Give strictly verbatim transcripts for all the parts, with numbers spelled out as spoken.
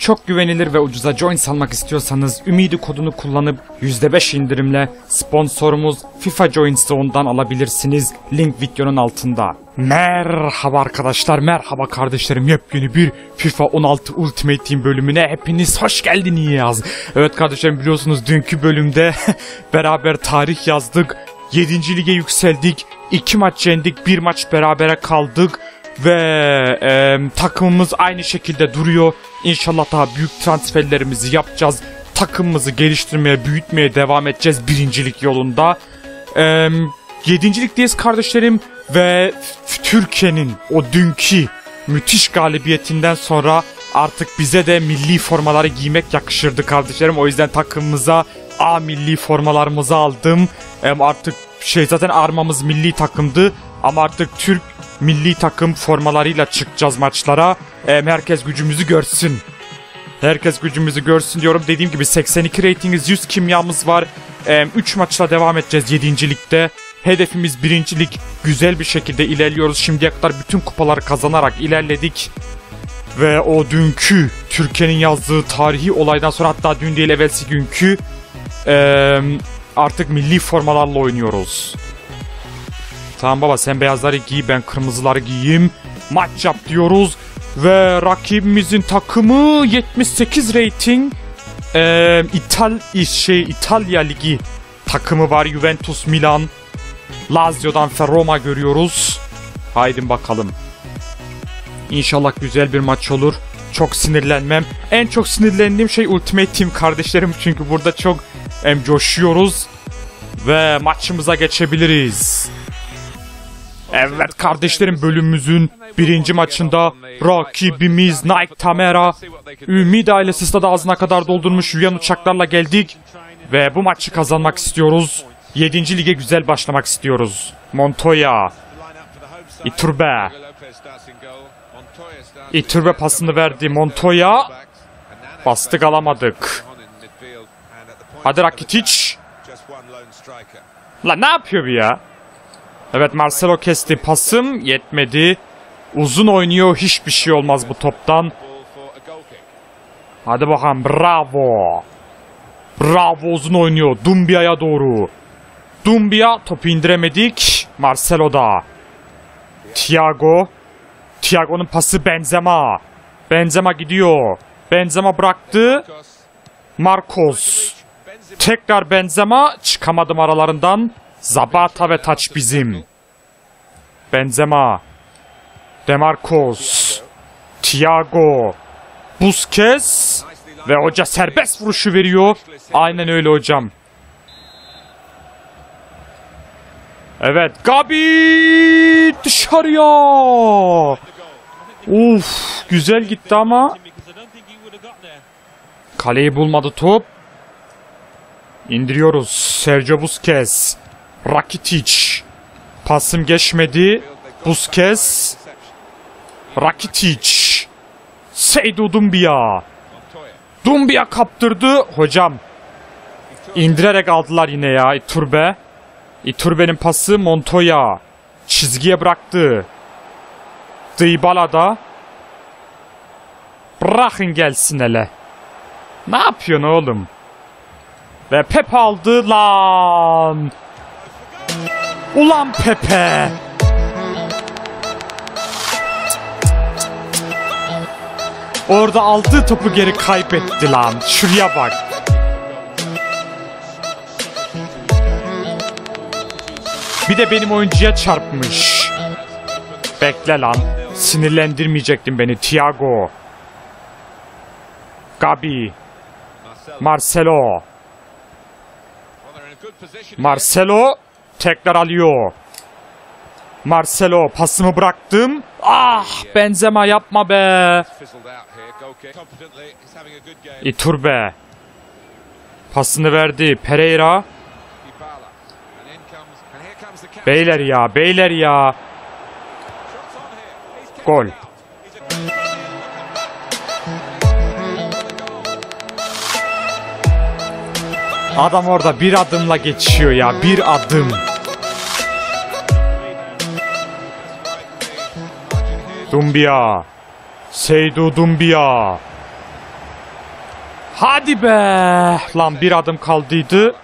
Çok güvenilir ve ucuza Joins almak istiyorsanız Ümidi kodunu kullanıp yüzde beş indirimle sponsorumuz FIFA Joins Zone'dan alabilirsiniz. Link videonun altında. Merhaba arkadaşlar, merhaba kardeşlerim. Yepyeni bir FIFA on altı Ultimate Team bölümüne hepiniz hoş geldiniz. Evet kardeşlerim, biliyorsunuz dünkü bölümde beraber tarih yazdık. yedinci lige yükseldik. iki maç yendik, bir maç berabere kaldık. Ve e, takımımız aynı şekilde duruyor. İnşallah daha büyük transferlerimizi yapacağız. Takımımızı geliştirmeye, büyütmeye devam edeceğiz birincilik yolunda. E, yedincilikteyiz kardeşlerim. Ve Türkiye'nin o dünkü müthiş galibiyetinden sonra artık bize de milli formaları giymek yakışırdı kardeşlerim. O yüzden takımımıza A milli formalarımızı aldım. E, artık şey zaten armamız milli takımdı. Ama artık Türk milli takım formalarıyla çıkacağız maçlara. Ee, herkes gücümüzü görsün. Herkes gücümüzü görsün diyorum. Dediğim gibi seksen iki reytingimiz, yüz kimyamız var. Ee, üç maçla devam edeceğiz yedinci ligde. Hedefimiz birincilik. Güzel bir şekilde ilerliyoruz. Şimdiye kadar bütün kupaları kazanarak ilerledik. Ve o dünkü Türkiye'nin yazdığı tarihi olaydan sonra, hatta dün değil evvelsi günkü ee, artık milli formalarla oynuyoruz. Tamam baba, sen beyazları giy, ben kırmızıları giyeyim. Maç yap diyoruz. Ve rakibimizin takımı yetmiş sekiz rating. Ee, İtal şey İtalya Ligi takımı var. Juventus, Milan, Lazio'dan Roma görüyoruz. Haydi bakalım. İnşallah güzel bir maç olur. Çok sinirlenmem. En çok sinirlendiğim şey Ultimate Team kardeşlerim. Çünkü burada çok em, coşuyoruz. Ve maçımıza geçebiliriz. Evet kardeşlerim, bölümümüzün birinci maçında rakibimiz Nike Tamera. Ümid ailesi stadı ağzına kadar doldurmuş yürüyen uçaklarla geldik. Ve bu maçı kazanmak istiyoruz. yedinci lige güzel başlamak istiyoruz. Montoya. Iturbe. Iturbe pasını verdi. Montoya. Bastık, alamadık. Hadi Rakitic. La ne yapıyor bu ya? Evet, Marcelo kesti. Pasım yetmedi. Uzun oynuyor. Hiçbir şey olmaz bu toptan. Hadi bakalım. Bravo. Bravo, uzun oynuyor. Dumbia'ya doğru. Dumbia, topu indiremedik. Marcelo da. Thiago. Thiago'nun pası Benzema. Benzema gidiyor. Benzema bıraktı. Marcos. Tekrar Benzema. Çıkamadım aralarından. Zapata ve taç bizim. Benzema. Demarcos. Thiago. Busquets. Ve hoca serbest vuruşu veriyor. Aynen öyle hocam. Evet, Gabi dışarıya. Uf, güzel gitti ama kaleyi bulmadı top. İndiriyoruz. Sergio Busquets. Rakitic. Pasım geçmedi. Busquets. Rakitic. Seydou Doumbia. Doumbia kaptırdı. Hocam indirerek aldılar yine ya. Iturbe. Iturbe'nin pası Montoya. Çizgiye bıraktı. Dybala da. Bırakın gelsin hele. Ne yapıyorsun oğlum? Ve Pepe aldı lan. Ulan Pepe. Orada aldığı topu geri kaybetti lan. Şuraya bak. Bir de benim oyuncuya çarpmış. Bekle lan. Sinirlendirmeyecektin beni. Thiago. Gabi. Marcelo. Marcelo tekrar alıyor. Marcelo, pasımı bıraktım. Ah, Benzema yapma be. Iturbe. Pasını verdi. Pereira. Beyler ya, beyler ya. Gol. Adam orada bir adımla geçiyor ya, bir adım. Doumbia. Seydou Doumbia. Hadi be. Lan bir adım kaldıydı.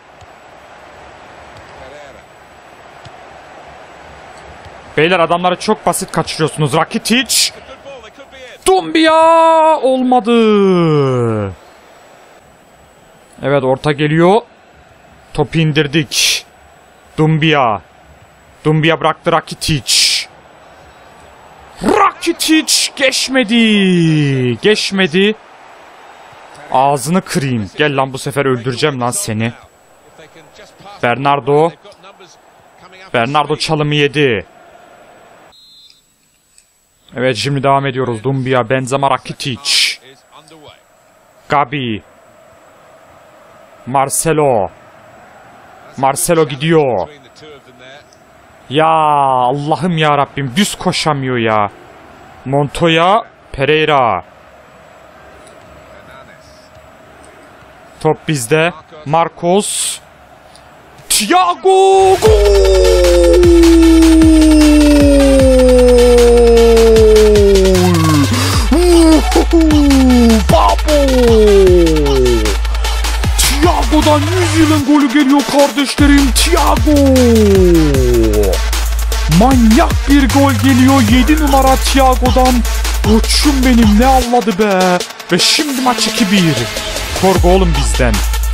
Beyler adamları çok basit kaçırıyorsunuz. Rakitic. Doumbia olmadı. Evet orta geliyor. Topu indirdik. Doumbia. Doumbia bıraktı Rakitic. Rakitic geçmedi. Geçmedi. Ağzını kırayım. Gel lan bu sefer öldüreceğim lan seni. Bernardo. Bernardo çalımı yedi. Evet şimdi devam ediyoruz. Doumbia, Benzema, Rakitic. Gabi. Marcelo. Marcelo gidiyor. Ya Allah'ım ya Rabbim düz koşamıyor ya. Montoya, Pereira. Top bizde. Marcos. Thiago gol! Babo! Thiago'dan yüz yılın golü geliyor kardeşlerim. Thiago! Manyak bir gol geliyor. yedi numara Thiago'dan. Koçum benim ne anladı be. Ve şimdi maç iki bir. Korku oğlum bizden.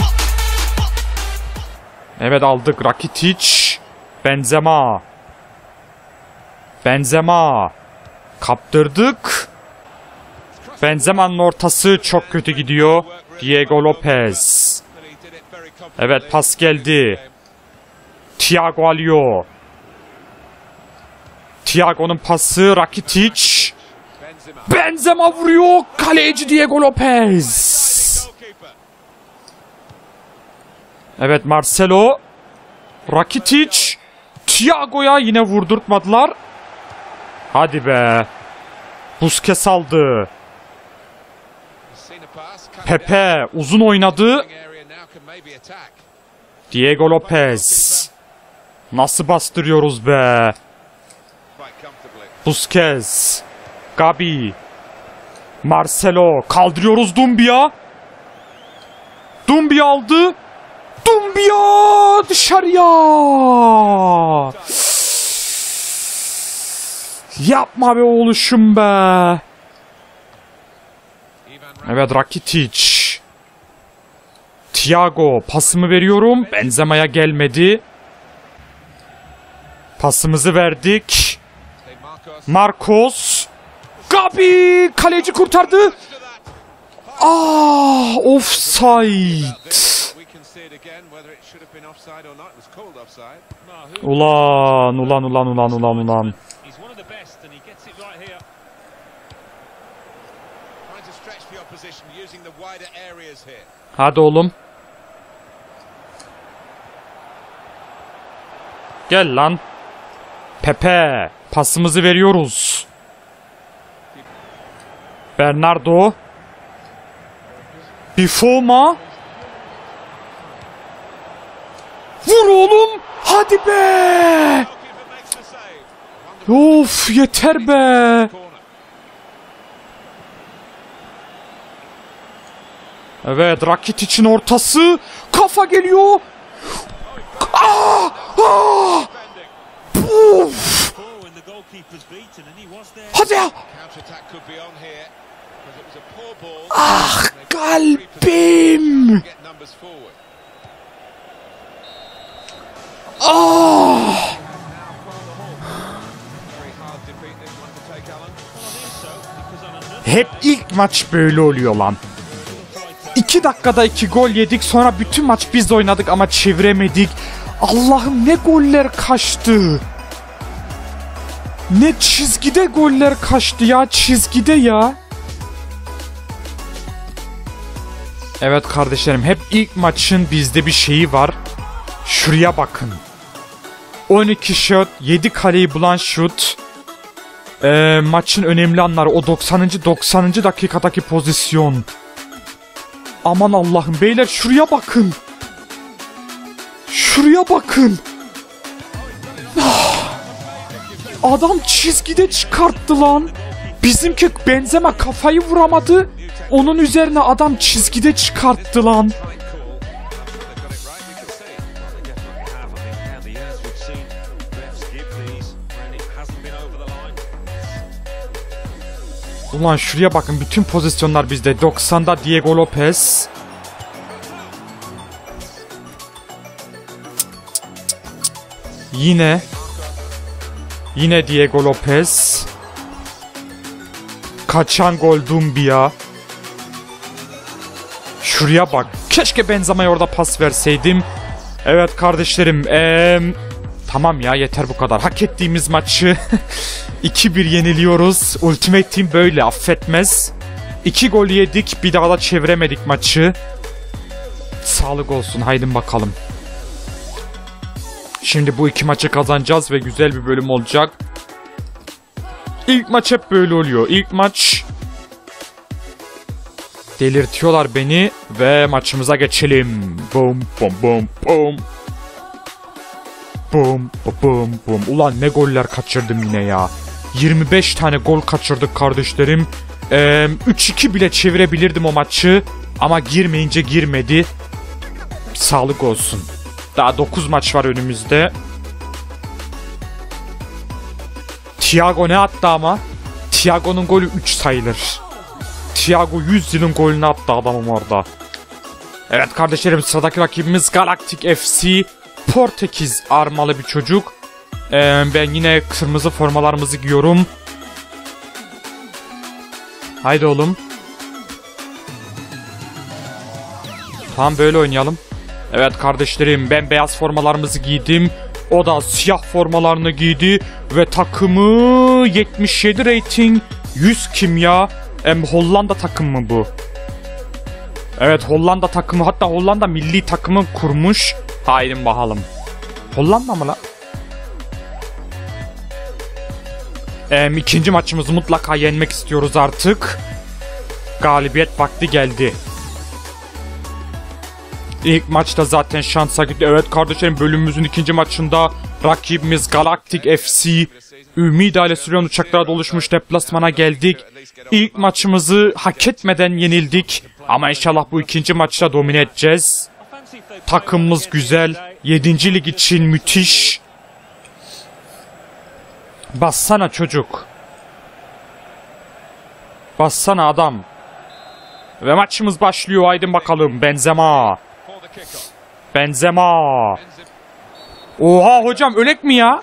Evet aldık. Rakitic. Benzema. Benzema. Kaptırdık. Benzema'nın ortası çok kötü gidiyor. Diego Lopez. Evet pas geldi. Thiago alıyor. Thiago'nun pası. Rakitic. Benzema vuruyor. Kaleci Diego Lopez. Evet Marcelo. Rakitic. Thiago'ya yine vurdurtmadılar. Hadi be. Busquets aldı. Pepe uzun oynadı. Diego Lopez. Nasıl bastırıyoruz be. Busquets. Gabi. Marcelo. Kaldırıyoruz Doumbia. Doumbia aldı. Doumbia dışarıya. Yapma be oğluşum be. Evet Rakitic. Thiago pasımı veriyorum. Benzema'ya gelmedi. Pasımızı verdik. Marcos. Gabi kaleci kurtardı. Ah offside. Ulan ulan ulan ulan ulan ulan. Hadi oğlum. Gel lan. Pepe. Pasımızı veriyoruz. Bernardo. Bifoma. Vur oğlum. Hadi be. Of yeter be. Evet Rakitic'in ortası. Kafa geliyor. Ah! Ah! Uf! Hadi ya. Ah kalbim. Ah! Hep ilk maç böyle oluyor lan. İki dakikada iki gol yedik, sonra bütün maç biz oynadık ama çeviremedik. Allah'ım ne goller kaçtı. Ne çizgide goller kaçtı ya, çizgide ya. Evet kardeşlerim, hep ilk maçın bizde bir şeyi var. Şuraya bakın. on iki şut, yedi kaleyi bulan şut. Ee, maçın önemli anları o doksanıncı doksanıncı dakikadaki pozisyon. Aman Allah'ım beyler şuraya bakın. Şuraya bakın. Adam çizgide çıkarttı lan. Bizimki Benzema kafayı vuramadı. Onun üzerine adam çizgide çıkarttı lan. Ulan şuraya bakın, bütün pozisyonlar bizde. doksanda Diego Lopez. Yine. Yine Diego Lopez. Kaçan gol Doumbia. Şuraya bak. Keşke Benzema'ya orada pas verseydim. Evet kardeşlerim. Ee, tamam ya, yeter bu kadar. Hak ettiğimiz maçı iki bir yeniliyoruz. Ultimate Team böyle affetmez. iki gol yedik. Bir daha da çeviremedik maçı. Sağlık olsun. Haydi bakalım. Şimdi bu iki maçı kazanacağız ve güzel bir bölüm olacak. İlk maç hep böyle oluyor. İlk maç delirtiyorlar beni ve maçımıza geçelim. Bum bum bum bum. Bum bum bum. Ulan ne goller kaçırdım yine ya. yirmi beş tane gol kaçırdık kardeşlerim. Ee, üç iki bile çevirebilirdim o maçı. Ama girmeyince girmedi. Sağlık olsun. Daha dokuz maç var önümüzde. Thiago ne attı ama? Thiago'nun golü üç sayılır. Thiago yüz yılın golünü attı adamım orada. Evet kardeşlerim, sıradaki rakibimiz Galactic F C. Portekiz armalı bir çocuk. Ee, ben yine kırmızı formalarımızı giyiyorum. Haydi oğlum. Tamam, böyle oynayalım. Evet kardeşlerim, ben beyaz formalarımızı giydim. O da siyah formalarını giydi. Ve takımı yetmiş yedi rating, yüz kimya. Em, Hollanda takım mı bu? Evet, Hollanda takımı. Hatta Hollanda milli takımı kurmuş. Haydi bakalım. Hollanda mı lan? Em, ikinci maçımızı mutlaka yenmek istiyoruz artık. Galibiyet vakti geldi. İlk maçta zaten şansa gitti. Evet kardeşlerim, bölümümüzün ikinci maçında rakibimiz Galactic F C. Ümidi ile Süryan uçaklara doluşmuş deplasmana geldik. İlk maçımızı hak etmeden yenildik. Ama inşallah bu ikinci maçta domine edeceğiz. Takımımız güzel. yedinci lig için müthiş. Bassana çocuk. Bassana adam. Ve maçımız başlıyor. Haydi bakalım. Benzema. Benzema. Oha hocam, ölek mi ya?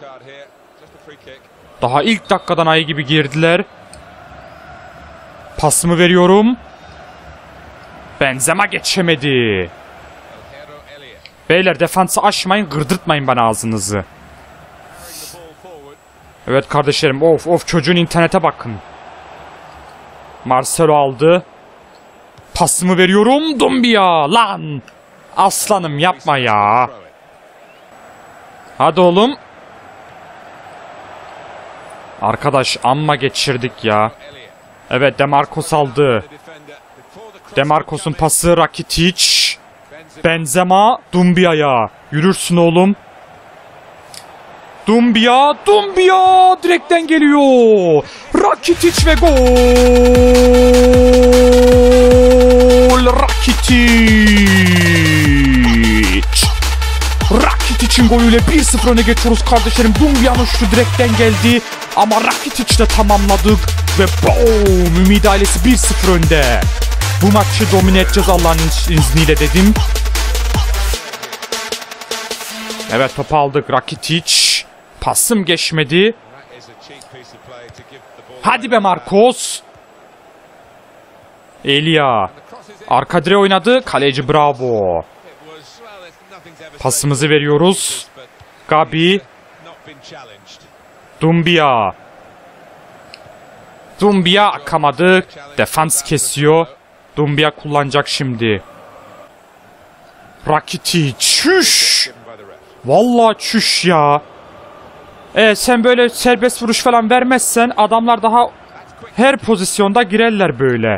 Daha ilk dakikadan ayı gibi girdiler. Pasımı veriyorum. Benzema geçemedi. Beyler, defansı aşmayın, gırdırtmayın bana ağzınızı. Evet kardeşlerim, of of, çocuğun internete bakın. Marcelo aldı. Pasımı veriyorum. Doumbia lan. Aslanım yapma ya. Hadi oğlum. Arkadaş amma geçirdik ya. Evet, Demarcos aldı. Demarcos'un pası Rakitic. Benzema Doumbia'ya. Yürürsün oğlum. Doumbia, Doumbia direkten geliyor. Rakitic ve gol. Rakitic. Rakitic'in golüyle bir sıfır öne geçiyoruz kardeşlerim. Doumbia'nın şutu direkten geldi. Ama Rakitic'le tamamladık. Ve boom! Ümidi ailesi bir sıfır önde. Bu maçı domine edeceğiz Allah'ın izniyle dedim. Evet, topu aldık. Rakitic. Pasım geçmedi. Hadi be Marcos. Elia. Arka direğe oynadı. Kaleci bravo. Pasımızı veriyoruz. Gabi. Doumbia. Doumbia akamadı. Defans kesiyor. Doumbia kullanacak şimdi. Rakitic. Çüş. Vallahi çüş ya. E sen böyle serbest vuruş falan vermezsen adamlar daha her pozisyonda girerler böyle.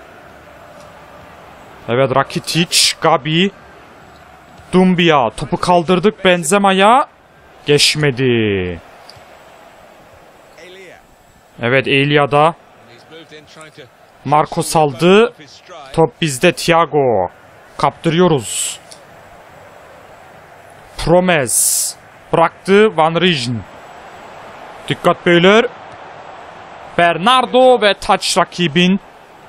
Evet, Rakitic, Gabi, Doumbia. Topu kaldırdık Benzema'ya. Geçmedi. Evet, Elia'da. Marcos aldı. Top bizde, Thiago. Kaptırıyoruz. Promes. Bıraktı Van Rijnen. Dikkat beyler. Bernardo ve taç rakibin.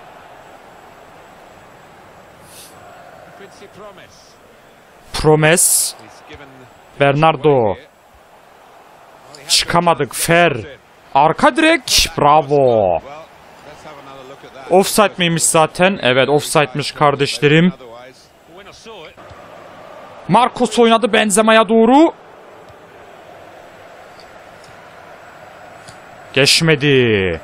Promes. Bernardo. Çıkamadık. Fer. Arka direk. Bravo. Offside miymiş zaten? Evet, offside'miş kardeşlerim. Marcos oynadı Benzema'ya doğru. Geçmedi.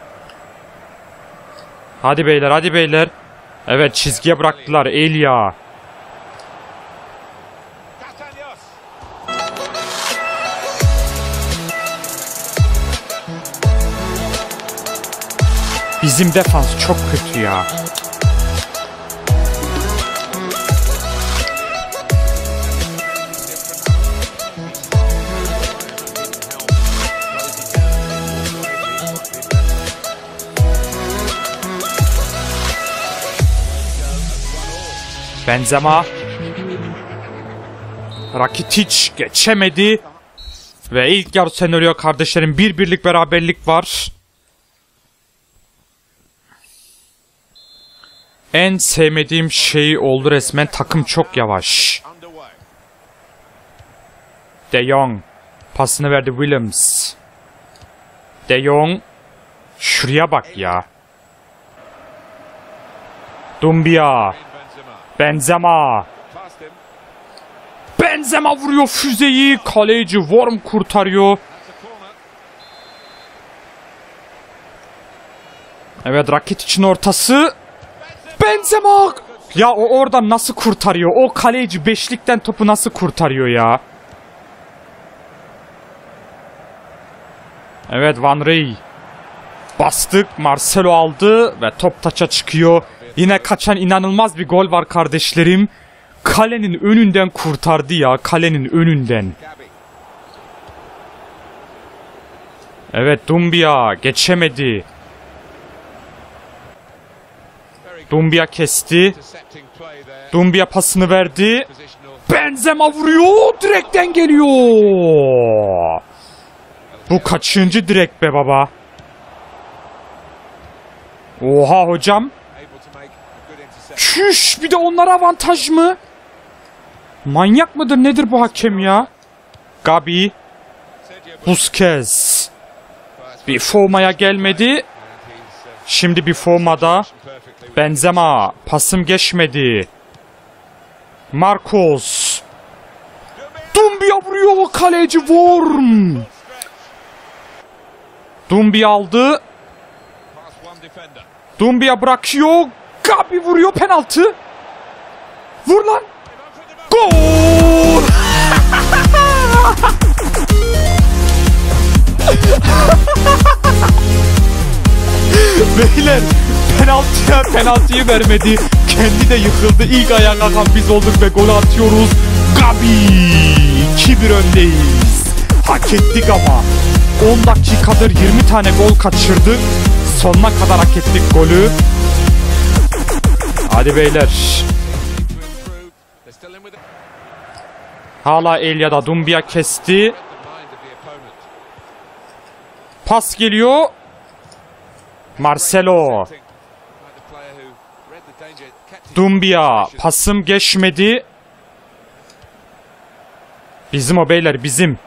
Hadi beyler, hadi beyler. Evet, çizgiye bıraktılar. Elia. Bizim defans çok kötü ya. Benzema. Rakitic geçemedi. Ve ilk yarı senaryo kardeşlerim, bir birlik beraberlik var. En sevmediğim şey oldu resmen, takım çok yavaş. De Jong pasını verdi Williams. De Jong, şuraya bak ya. Doumbia. Benzema. Benzema vuruyor füzeyi. Kaleci Worm kurtarıyor. Evet, Rakitic'in ortası. Benzema. Ya o oradan nasıl kurtarıyor? O kaleci beşlikten topu nasıl kurtarıyor ya? Evet, Van Rey. Bastık. Marcelo aldı ve top taça çıkıyor. Yine kaçan inanılmaz bir gol var kardeşlerim. Kalenin önünden kurtardı ya. Kalenin önünden. Evet, Doumbia geçemedi. Doumbia kesti. Doumbia pasını verdi. Benzema vuruyor. Direkten geliyor. Bu kaçıncı direk be baba? Oha hocam. Çüş, bir de onlara avantaj mı? Manyak mıdır nedir bu hakem ya? Gabi. Busquets. Bir formaya gelmedi. Şimdi bir formada. Benzema. Pasım geçmedi. Marcos. Doumbia vuruyor. Kaleci Worm. Doumbia aldı. Doumbia bırakıyor. Gabi vuruyor, penaltı. Vur lan. Gol. Beyler, penaltıya penaltıyı vermedi. Kendi de yıkıldı. İlk ayağa kalkan biz olduk ve golü atıyoruz. Gabi. iki bir öndeyiz. Hak ettik ama. on dakikadır yirmi tane gol kaçırdık. Sonuna kadar hak ettik golü. Hadi beyler. Hala Elia'da. Doumbia kesti. Pas geliyor. Marcelo. Doumbia. Pasım geçmedi. Bizim o beyler, bizim.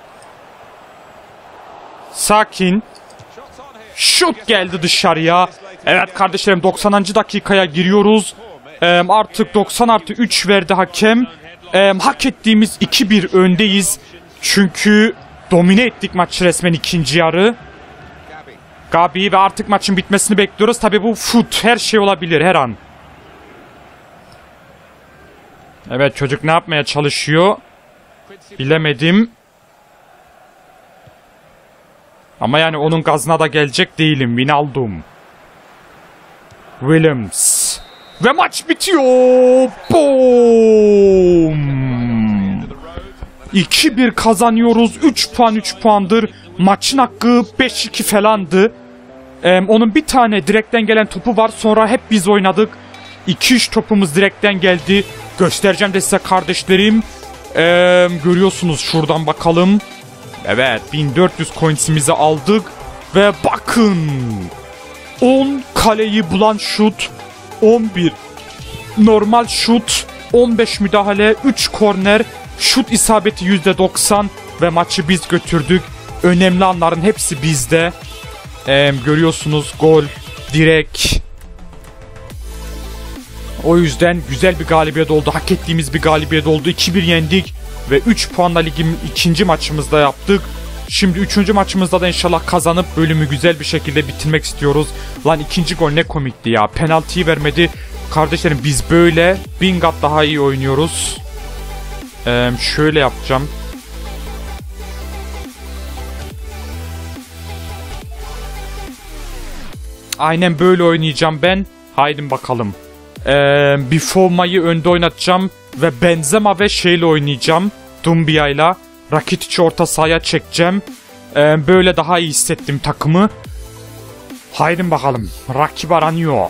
Sakin. Şut geldi dışarıya. Evet kardeşlerim, doksanıncı dakikaya giriyoruz. Ee, artık doksan artı üç verdi hakem. Ee, hak ettiğimiz iki bir öndeyiz. Çünkü domine ettik maçı resmen ikinci yarı. Gabi ve artık maçın bitmesini bekliyoruz. Tabi bu fut, her şey olabilir her an. Evet, çocuk ne yapmaya çalışıyor? Bilemedim. Ama yani onun gazına da gelecek değilim. Wijnaldum. Williams. Ve maç bitiyor. Boom. iki bir kazanıyoruz. üç puan üç puandır. Maçın hakkı beş iki falandı. Ee, onun bir tane direkten gelen topu var. Sonra hep biz oynadık. iki üç topumuz direkten geldi. Göstereceğim de size kardeşlerim. Ee, görüyorsunuz şuradan bakalım. Evet, bin dört yüz coinsimizi aldık. Ve bakın. on kaleyi bulan şut. on bir normal şut. on beş müdahale. üç korner. Şut isabeti yüzde doksan. Ve maçı biz götürdük. Önemli anların hepsi bizde. Ee, görüyorsunuz gol, direk. O yüzden güzel bir galibiyet oldu. Hak ettiğimiz bir galibiyet oldu. iki bir yendik. Ve üç puanla ligin ikinci maçımızda yaptık. Şimdi üçüncü maçımızda da inşallah kazanıp bölümü güzel bir şekilde bitirmek istiyoruz. Lan ikinci gol ne komikti ya. Penaltıyı vermedi. Kardeşlerim biz böyle bin kat daha iyi oynuyoruz. Ee, şöyle yapacağım. Aynen böyle oynayacağım ben. Haydi bakalım. Ee, bir formayı önde oynatacağım. Ve Benzema ve şeyle oynayacağım. Dumbia'yla. Rakitic'i orta sahaya çekeceğim. Ee, böyle daha iyi hissettim takımı. Haydi bakalım. Rakip aranıyor.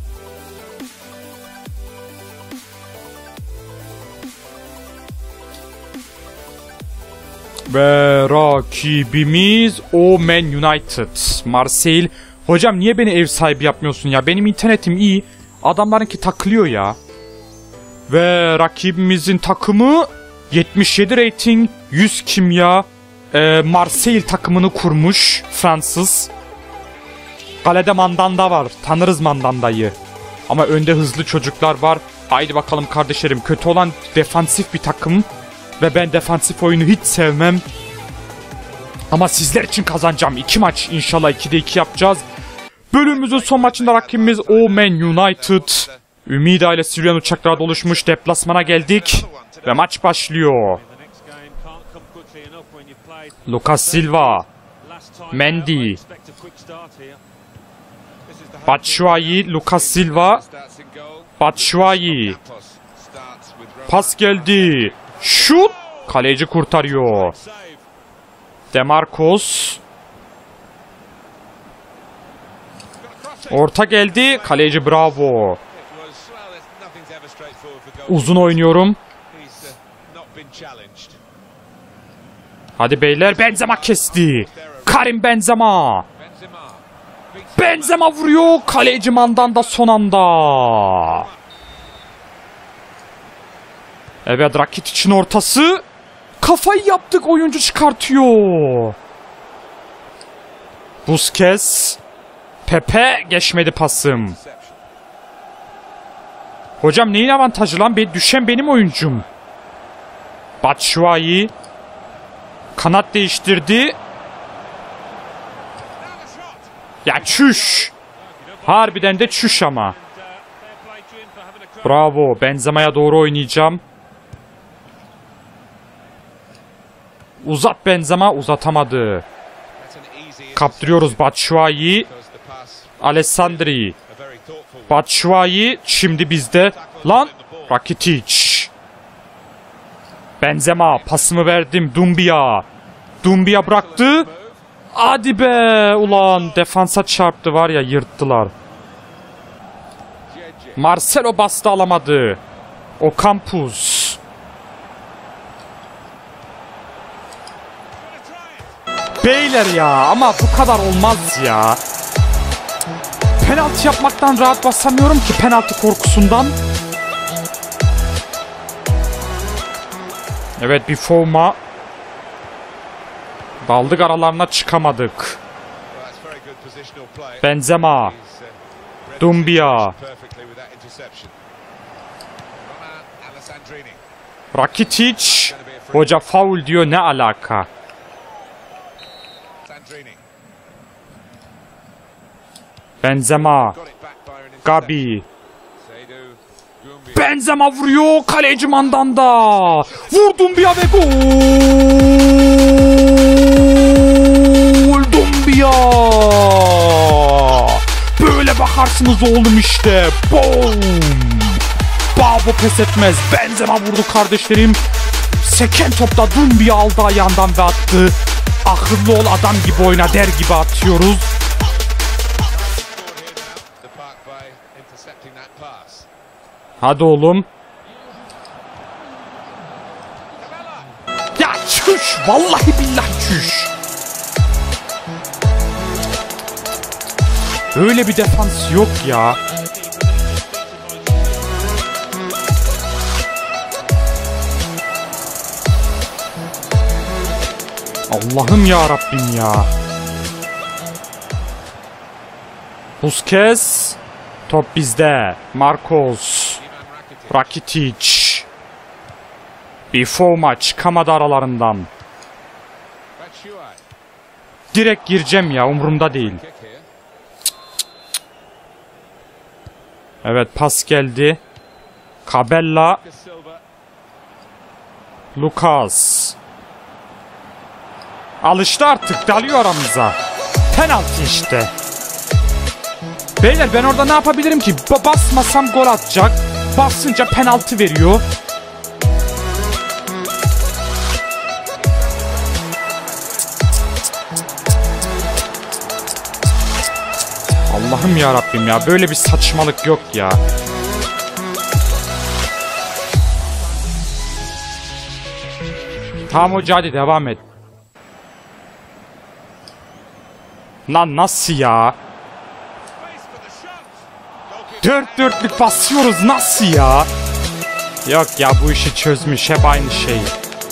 Ve rakibimiz Omen United. Marseille. Hocam niye beni ev sahibi yapmıyorsun ya? Benim internetim iyi. Adamlarınki takılıyor ya. Ve rakibimizin takımı yetmiş yedi rating, yüz kimya. E, Marseille takımını kurmuş. Fransız. Kalede Mandanda var. Tanırız Mandanda'yı. Ama önde hızlı çocuklar var. Haydi bakalım kardeşlerim. Kötü olan defansif bir takım. Ve ben defansif oyunu hiç sevmem. Ama sizler için kazanacağım. İki maç inşallah ikide iki yapacağız. Bölümümüzün son maçında rakibimiz Omen United. Ümida ile Süryan uçaklara doluşmuş. Deplasmana geldik. Ve maç başlıyor. Lucas Silva. Mendy. Batshuayi. Lucas Silva. Batshuayi. Pas geldi. Şut. Kaleci kurtarıyor. Demarcos. Orta geldi. Kaleci bravo. Uzun oynuyorum. Hadi beyler, Benzema kesti. Karim Benzema. Benzema vuruyor. Kaleci Mandanda son anda. Evet, Rakitic'in ortası. Kafayı yaptık, oyuncu çıkartıyor. Busquets. Pepe geçmedi pasım. Hocam neyin avantajı lan? Ben, düşen benim oyuncum. Batshuayi. Kanat değiştirdi. Ya çüş. Harbiden de çüş ama. Bravo. Benzema'ya doğru oynayacağım. Uzat Benzema. Uzatamadı. Kaptırıyoruz Batshuayi. Alessandri. Batshuayi şimdi bizde. Lan Rakitic. Benzema pasımı verdim. Dumbia. Dumbia bıraktı. Hadi be. Ulan defansa çarptı var ya, yırttılar. Marcelo bastı, alamadı. Ocampos. Beyler ya, ama bu kadar olmaz ya. Penaltı yapmaktan rahat basamıyorum ki, penaltı korkusundan. Evet, bir forma. Daldık aralarına, çıkamadık. Benzema. Dumbia. Rakitic. Hoca faul diyor, ne alaka? Benzema. Gabi. Benzema vuruyor. Kaleci Mandanda. Vurdum bir ve gol. Dumbia. Böyle bakarsınız oğlum işte. Boom. Babo pes etmez. Benzema vurdu kardeşlerim. Seken topta Dumbia aldı ayağından ve attı. Akıllı ol, adam gibi oyna der gibi atıyoruz. Hadi oğlum. Ya çüş. Vallahi billahi çüş. Öyle bir defans yok ya. Allah'ım ya Rabbim ya. Busquets. Top bizde. Marcos. Rakitic. Bifoma çıkamadı aralarından. Direkt gireceğim ya, umurumda değil. Evet, pas geldi. Cabella. Lucas. Alıştı artık, dalıyor aramıza. Penaltı işte. Beyler ben orada ne yapabilirim ki? Ba basmasam gol atacak. Basınca penaltı veriyor. Allah'ım ya Rabbim ya, böyle bir saçmalık yok ya. Tamam hoca, hadi devam et. Lan nasıl ya? Dört dörtlük basıyoruz, nasıl ya? Yok ya, bu işi çözmüş, hep aynı şey.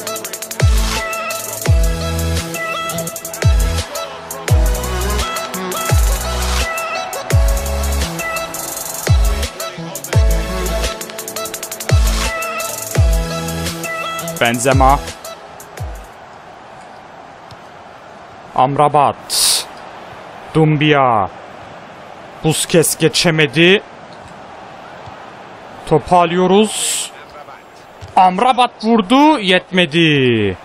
Benzema. Amrabat. Doumbia. Busquets geçemedi. Topu alıyoruz. Amrabat vurdu, yetmedi.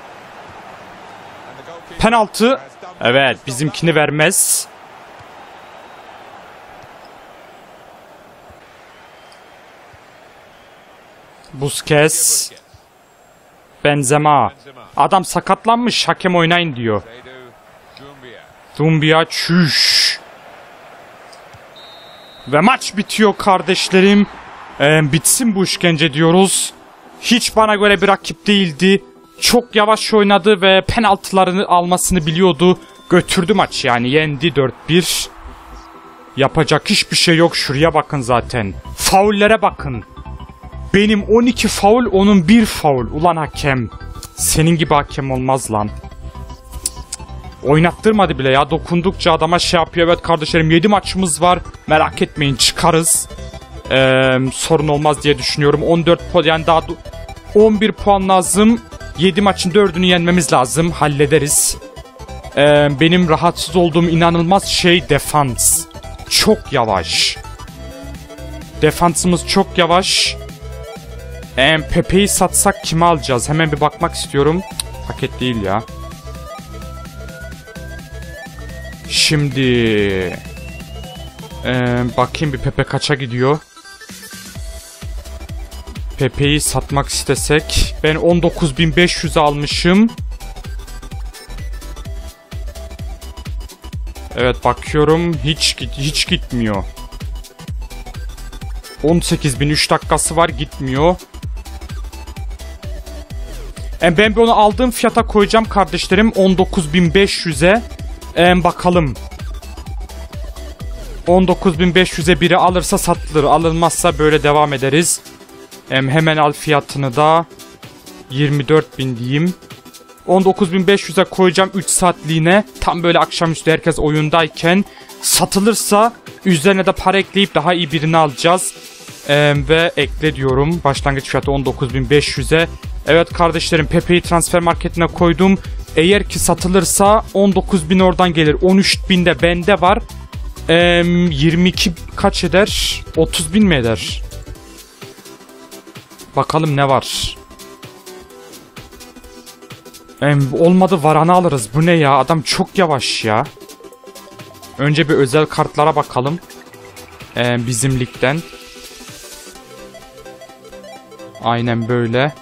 Penaltı. Evet, bizimkini vermez. Busquets. Benzema. Adam sakatlanmış, hakem oynayın diyor. Doumbia çüş. Ve maç bitiyor kardeşlerim. Ee, bitsin bu işkence diyoruz. Hiç bana göre bir rakip değildi. Çok yavaş oynadı ve penaltılarını almasını biliyordu. Götürdü maç yani, yendi dört bir. Yapacak hiçbir şey yok, şuraya bakın zaten. Faullere bakın. Benim on iki faul, onun bir faul. Ulan hakem. Senin gibi hakem olmaz lan. Oynattırmadı bile ya. Dokundukça adama şey yapıyor. Evet kardeşlerim, yedi maçımız var. Merak etmeyin, çıkarız. Ee, sorun olmaz diye düşünüyorum. on dört puan, yani daha on bir puan lazım. yedi maçın dördünü yenmemiz lazım. Hallederiz. Ee, benim rahatsız olduğum inanılmaz şey defans. Çok yavaş. Defansımız çok yavaş. Ee, Pepe'yi satsak kime alacağız? Hemen bir bakmak istiyorum. Cık, paket değil ya. Şimdi ee, bakayım bir, Pepe kaça gidiyor? Pepe'yi satmak istesek, ben on dokuz bin beş yüze almışım. Evet bakıyorum, hiç hiç gitmiyor. on sekiz bin, üç dakikası var, gitmiyor. Yani ben onu aldığım fiyata koyacağım kardeşlerim, on dokuz bin beş yüze. Ee, bakalım. on dokuz bin beş yüze biri alırsa satılır. Alınmazsa böyle devam ederiz. Ee, hemen al fiyatını da yirmi dört bin diyeyim. on dokuz bin beş yüze koyacağım üç saatliğine. Tam böyle akşamüstü herkes oyundayken. Satılırsa üzerine de para ekleyip daha iyi birini alacağız. Ee, ve ekle diyorum. Başlangıç fiyatı on dokuz bin beş yüze. Evet kardeşlerim, Pepe'yi transfer marketine koydum. Eğer ki satılırsa on dokuz bin oradan gelir. on üç bin de bende var. Ee, yirmi iki kaç eder? otuz bin mi eder? Bakalım ne var. Ee, olmadı Varan'ı alırız. Bu ne ya? Adam çok yavaş ya. Önce bir özel kartlara bakalım. Ee, bizim ligden. Aynen böyle.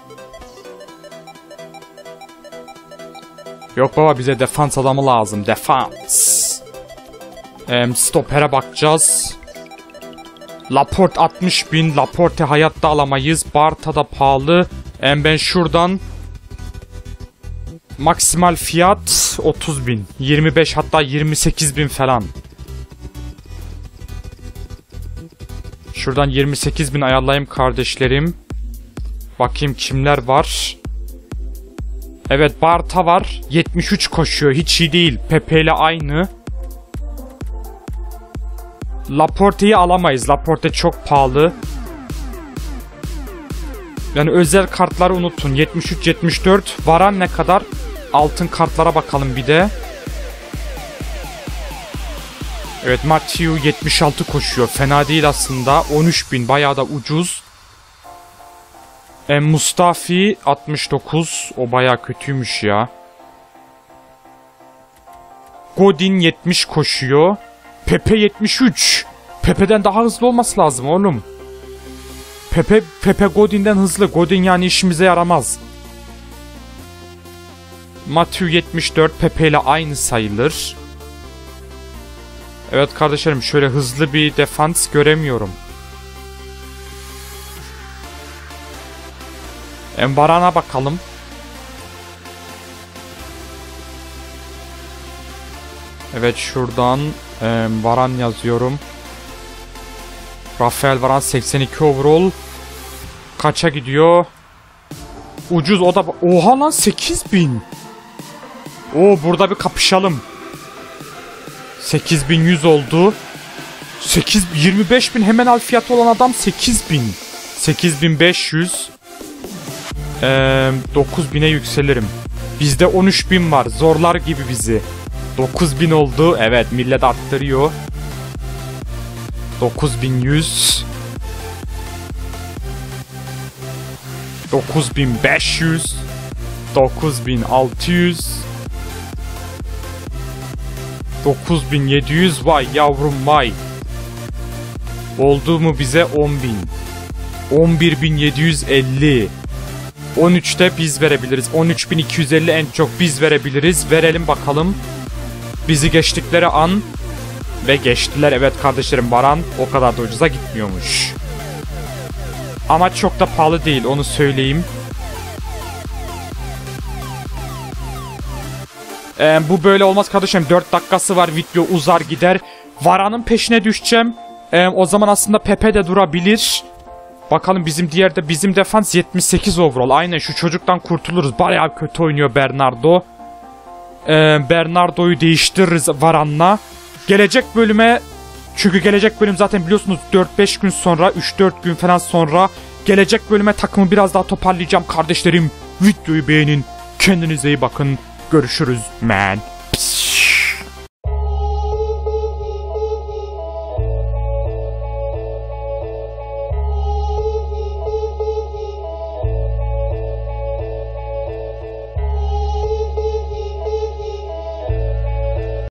Yok baba, bize defans adamı lazım. Defans. Ee, stopere bakacağız. Laporte altmış bin. Laporte hayatta alamayız. Barta da pahalı. Em ben şuradan maksimal fiyat otuz bin. yirmi beş hatta yirmi sekiz bin falan. Şuradan yirmi sekiz bin ayarlayayım kardeşlerim. Bakayım kimler var. Evet, Barta var. yetmiş üç koşuyor. Hiç iyi değil. Pepe ile aynı. Laporte'yi alamayız. Laporte çok pahalı. Yani özel kartları unutun. yetmiş üç yetmiş dört. Varan ne kadar? Altın kartlara bakalım bir de. Evet, Mathieu yetmiş altı koşuyor. Fena değil aslında. on üç bin bayağı da ucuz. E, Mustafi altmış dokuz. O bayağı kötüymüş ya. Godin yetmiş koşuyor. Pepe yetmiş üç. Pepe'den daha hızlı olması lazım oğlum. Pepe, Pepe Godin'den hızlı. Godin yani işimize yaramaz. Mathieu yetmiş dört. Pepe ile aynı sayılır. Evet kardeşlerim, şöyle hızlı bir defans göremiyorum. Varana bakalım. Evet, şuradan e, Varan yazıyorum. Rafael Varan seksen iki overall. Kaça gidiyor? Ucuz o da. Oha lan, sekiz bin. Oo, burada bir kapışalım. sekiz bin yüz oldu. sekiz, yirmi beş bin hemen al fiyatı olan adam sekiz bin. sekiz bin beş yüz. Ee, dokuz bine yükselirim. Bizde on üç bin var. Zorlar gibi bizi. dokuz bin oldu. Evet, millet arttırıyor. dokuz bin yüz. dokuz bin beş yüz. dokuz bin altı yüz. dokuz bin yedi yüz. Vay yavrum vay. Oldu mu bize on bin. on bir bin yedi yüz elli. on üçte biz verebiliriz. on üç bin iki yüz elli en çok biz verebiliriz. Verelim bakalım. Bizi geçtikleri an. Ve geçtiler. Evet kardeşlerim, Varan o kadar da ucuza gitmiyormuş. Ama çok da pahalı değil, onu söyleyeyim. Ee, bu böyle olmaz kardeşim. dört dakikası var, video uzar gider. Varan'ın peşine düşeceğim. Ee, o zaman aslında Pepe de durabilir. Bakalım bizim diğer de bizim defans yetmiş sekiz overall. Aynen, şu çocuktan kurtuluruz. Bayağı kötü oynuyor Bernardo. Ee, Bernardo'yu değiştiririz Varan'la. Gelecek bölüme, çünkü gelecek bölüm zaten biliyorsunuz dört beş gün sonra, üç dört gün falan sonra gelecek bölüme takımı biraz daha toparlayacağım kardeşlerim. Videoyu beğenin. Kendinize iyi bakın. Görüşürüz man.